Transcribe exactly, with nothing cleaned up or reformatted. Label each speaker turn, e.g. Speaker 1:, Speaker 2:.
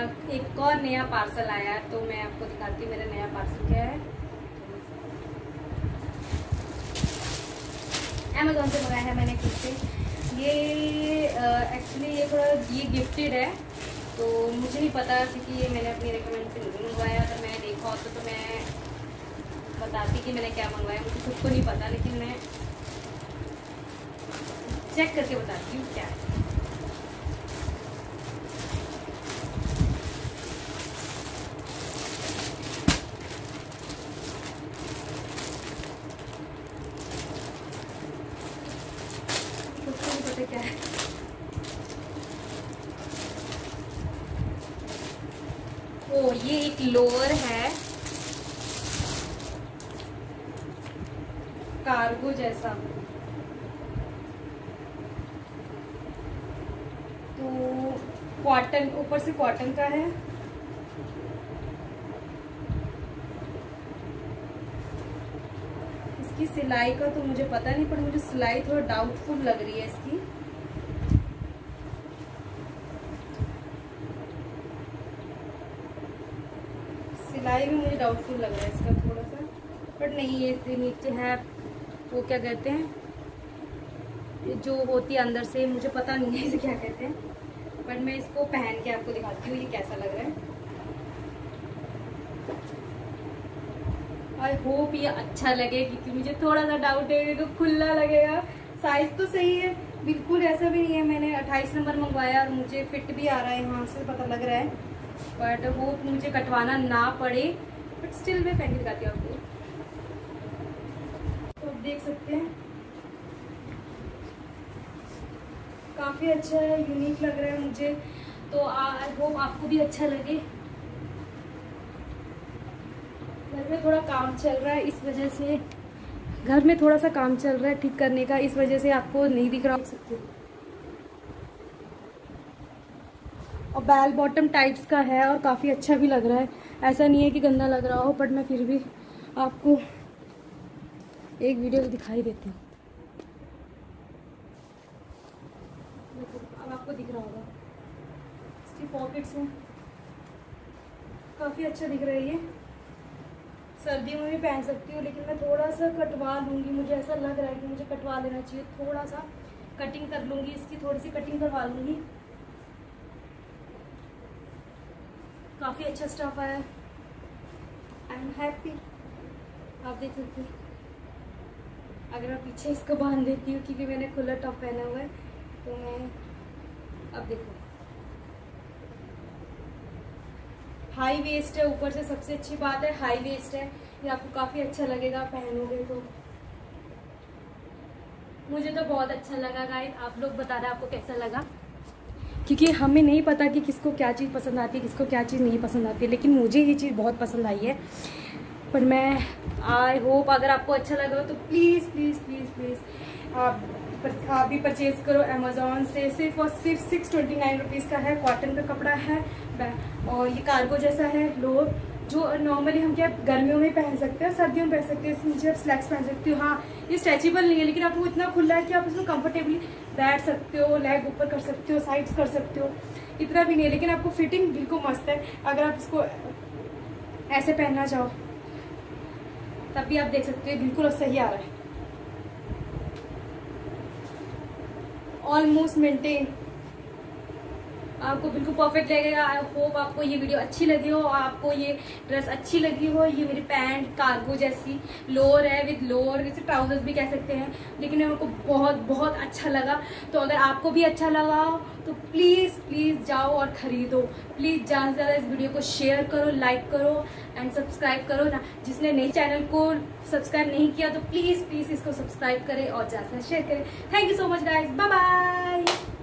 Speaker 1: एक और नया पार्सल आया है, तो मैं आपको दिखाती हूँ मेरा नया पार्सल क्या है। अमेज़ॉन से मंगाया है मैंने खुद से। ये एक्चुअली ये थोड़ा ये गिफ्टेड है, तो मुझे नहीं पता क्योंकि ये मैंने अपनी रिकमेंड से नहीं मंगवाया। अगर मैंने देखा होता तो, तो मैं बताती कि मैंने क्या मंगवाया। मुझे खुद को नहीं पता, लेकिन मैं चेक करके बताती हूँ क्या है। क्या है ओ, ये एक लोअर है कार्गो जैसा, तो कॉटन, ऊपर से कॉटन का है। इसकी सिलाई का तो मुझे पता नहीं, पर मुझे सिलाई थोड़ा डाउटफुल लग रही है इसकी। सिलाई भी मुझे डाउटफुल लग रहा है इसका थोड़ा सा, बट नहीं, ये नीचे है वो क्या कहते हैं जो होती है अंदर से, मुझे पता नहीं है इसे क्या कहते हैं, बट मैं इसको पहन के आपको दिखाती हूँ ये कैसा लग रहा है। आई होप ये अच्छा लगे, क्योंकि मुझे थोड़ा सा डाउट है कि खुला लगेगा। साइज तो सही है, बिल्कुल ऐसा भी नहीं है। मैंने अट्ठाईस नंबर मंगवाया और मुझे फिट भी आ रहा है, यहाँ से पता लग रहा है, बट होप मुझे कटवाना ना पड़े। बट स्टिल मैं पहन के दिखाती हूँ आपको, तो आप देख सकते हैं काफी अच्छा है, यूनिक लग रहा है मुझे, तो आई होप आपको भी अच्छा लगे। घर में थोड़ा काम चल रहा है, इस वजह से घर में थोड़ा सा काम चल रहा है ठीक करने का, इस वजह से आपको नहीं दिख रहा हो सकते। और बैल बॉटम टाइप्स का है और काफ़ी अच्छा भी लग रहा है, ऐसा नहीं है कि गंदा लग रहा हो, बट मैं फिर भी आपको एक वीडियो दिखाई देती हूँ। अब आपको दिख रहा होगा, इसकी पॉकेट्स हैं, काफ़ी अच्छा दिख रहा है। ये सर्दियों में भी पहन सकती हूँ, लेकिन मैं थोड़ा सा कटवा लूँगी, मुझे ऐसा लग रहा है कि मुझे कटवा लेना चाहिए। थोड़ा सा कटिंग कर लूँगी, इसकी थोड़ी सी कटिंग करवा लूँगी। काफ़ी अच्छा स्टफ आया है, आई एम हैप्पी। आप देख सकते हैं, अगर मैं पीछे इसको बांध देती हूँ क्योंकि मैंने खुला टॉप पहना हुआ है, तो मैं अब देखो हाई वेस्ट है ऊपर से, सबसे अच्छी बात है हाई वेस्ट है, ये आपको काफ़ी अच्छा लगेगा पहनोगे तो। मुझे तो बहुत अच्छा लगा गाइस, आप लोग बता रहे आपको कैसा लगा, क्योंकि हमें नहीं पता कि किसको क्या चीज़ पसंद आती है, किसको क्या चीज़ नहीं पसंद आती है, लेकिन मुझे ये चीज़ बहुत पसंद आई है। पर मैं आई होप अगर आपको अच्छा लगा तो प्लीज़ प्लीज़ प्लीज़ प्लीज़ आप आप भी परचेज़ करो अमेज़ॉन से। सिर्फ और सिर्फ सिक्स ट्वेंटी नाइन रुपीज़ का है, कॉटन का कपड़ा है और ये कार्गो जैसा है लोअर, जो नॉर्मली हम क्या गर्मियों में पहन सकते हैं, सर्दियों में पहन सकते हैं, इसमें नीचे आप स्लैक्स पहन सकते हो। हाँ, ये स्ट्रेचेबल नहीं है, लेकिन आपको इतना खुला है कि आप इसमें कंफर्टेबली बैठ सकते हो, लेग ऊपर कर सकते हो, साइड्स कर सकते हो, इतना भी नहीं है, लेकिन आपको फिटिंग बिल्कुल मस्त है। अगर आप इसको ऐसे पहनना चाहो तब भी आप देख सकते हो बिल्कुल सही आ रहा है, ऑलमोस्ट मेंटेन, आपको बिल्कुल परफेक्ट लगेगा। आई होप आपको ये वीडियो अच्छी लगी हो, आपको ये ड्रेस अच्छी लगी हो। ये मेरी पैंट कार्गो जैसी लोअर है, विद लोअर, इसे ट्राउजर्स भी कह सकते हैं, लेकिन मेरे को बहुत बहुत अच्छा लगा। तो अगर आपको भी अच्छा लगा हो तो प्लीज़ प्लीज़ जाओ और ख़रीदो। प्लीज़ ज़्यादा से ज़्यादा इस वीडियो को शेयर करो, लाइक करो एंड सब्सक्राइब करो ना। जिसने नई चैनल को सब्सक्राइब नहीं किया तो प्लीज़ प्लीज़ इसको सब्सक्राइब करें और ज़्यादा से शेयर करें। Thank you so much guys, bye bye.